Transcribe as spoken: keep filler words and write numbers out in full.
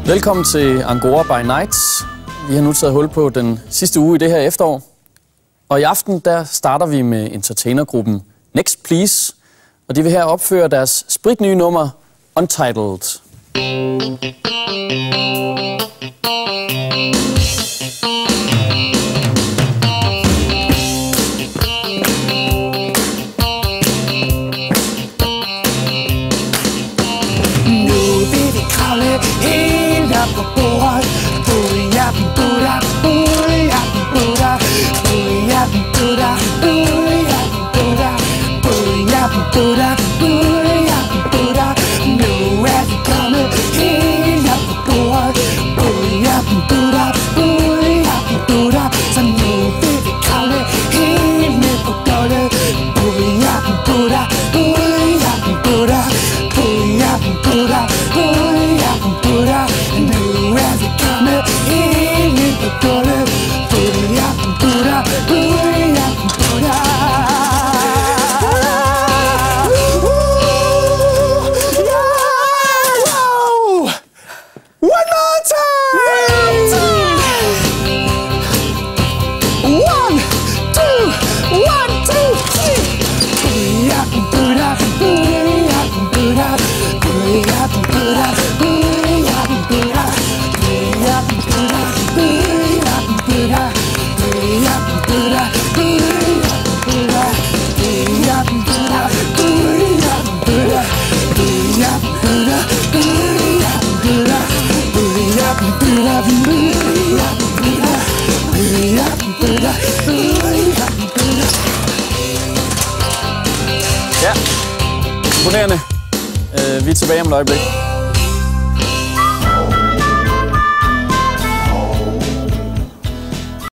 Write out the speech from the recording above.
Velkommen til Angora by Night. Vi har nu taget hul på den sidste uge i det her efterår. Og i aften der starter vi med entertainergruppen Next Please. Og de vil her opføre deres spritnye nummer Untitled. Ja, imponerende. Vi er tilbage om et øjeblik.